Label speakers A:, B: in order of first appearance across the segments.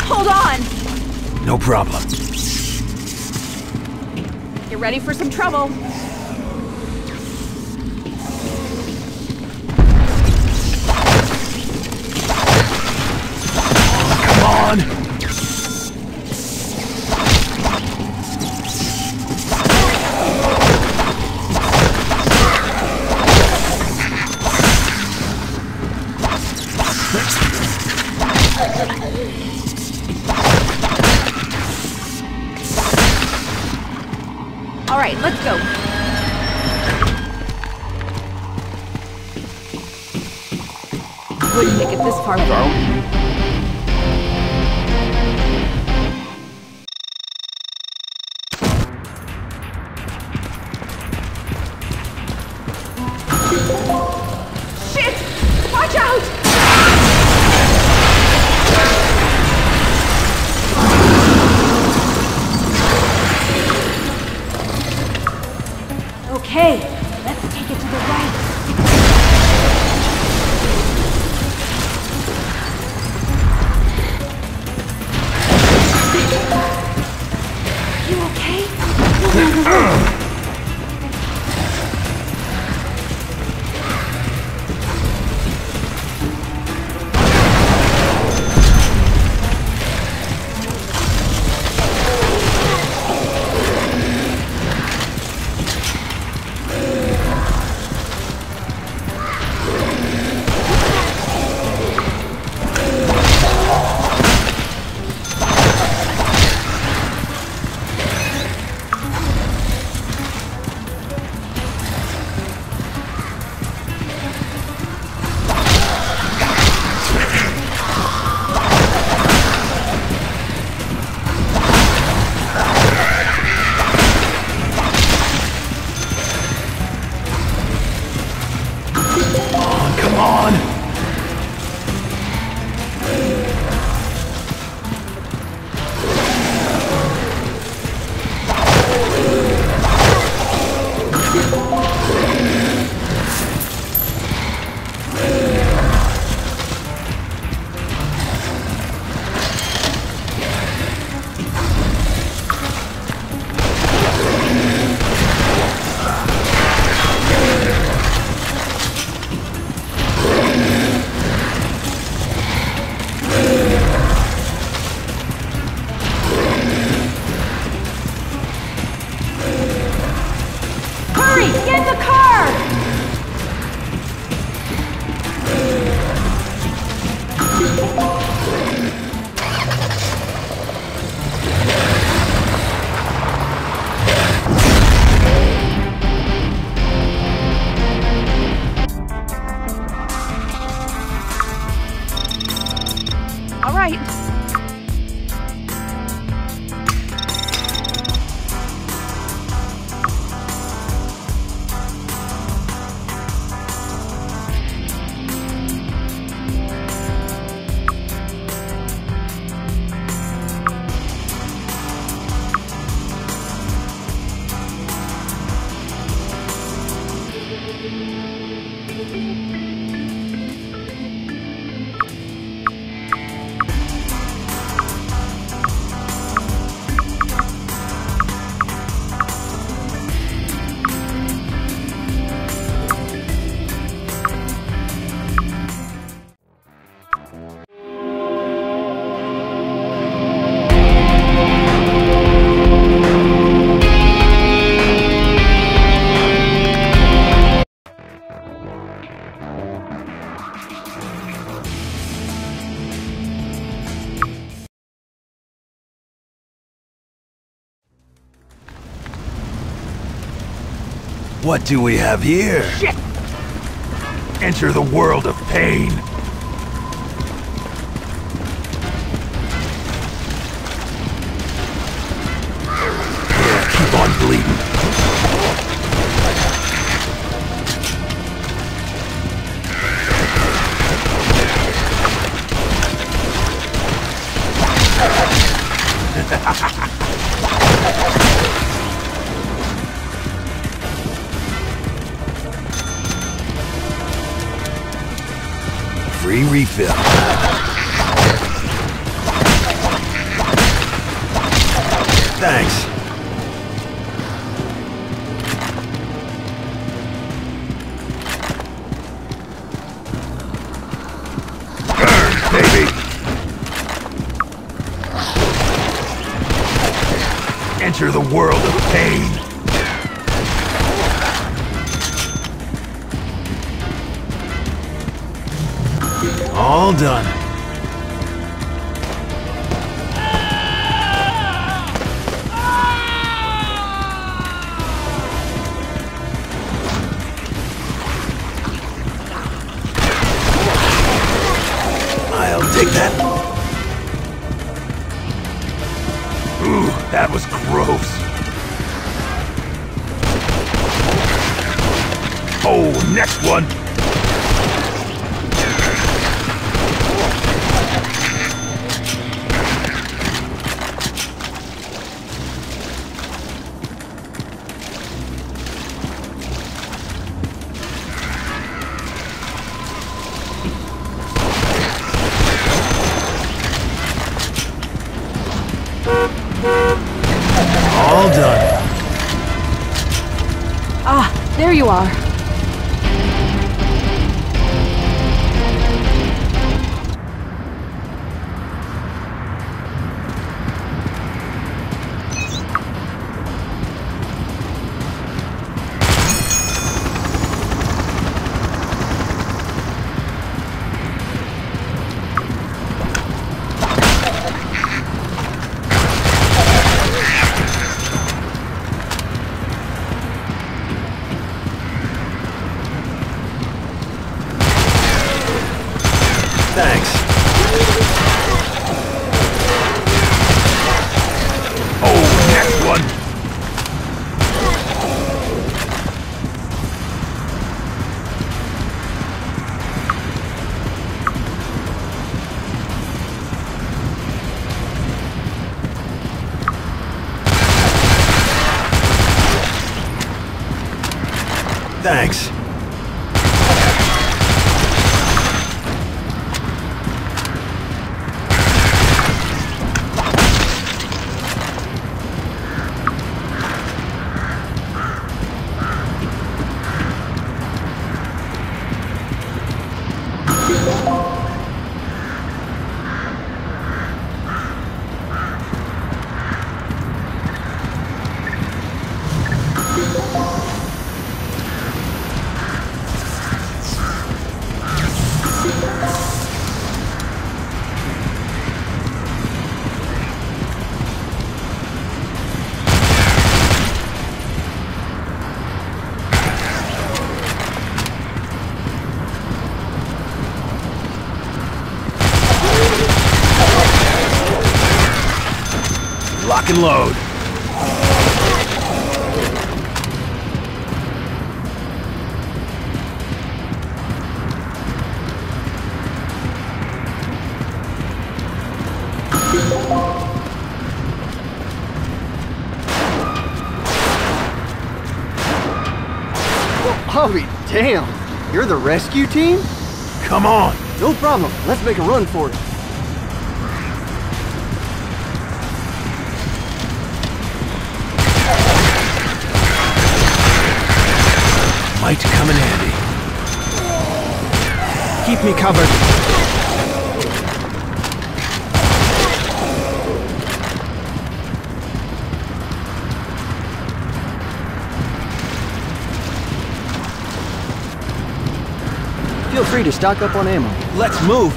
A: Hold on!
B: No problem.
A: Get ready for some trouble.
B: Come on!
A: All right, let's go. Wouldn't make it this far without. Shit! Watch out! Okay, let's take it to the right. You okay? All right.
B: What do we have here?
A: Shit!
B: Enter the world of pain. Keep on bleeding. Free refill. Thanks. Burn, baby! Enter the world of pain! All done. I'll take that. Ooh, that was gross. Oh, next one. All done.
A: Ah, there you are.
B: Thanks. Oh, next one. Thanks. Lock and load.
C: I'll be damned. You're the rescue team?
B: Come on.
C: No problem. Let's make a run for it.
B: Might come in handy.
C: Keep me covered. Feel free to stock up on ammo.
B: Let's move.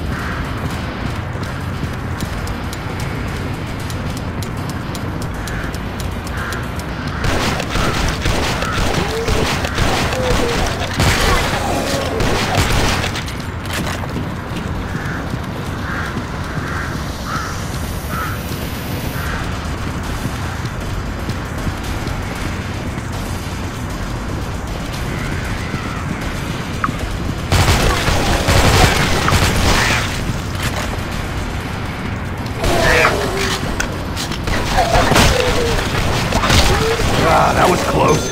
B: Ah, that was close.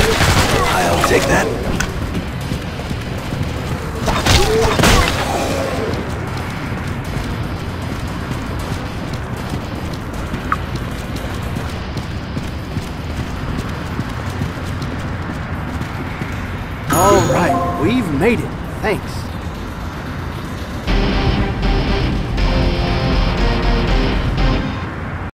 B: I'll take that.
C: Right, we've made it. Thanks.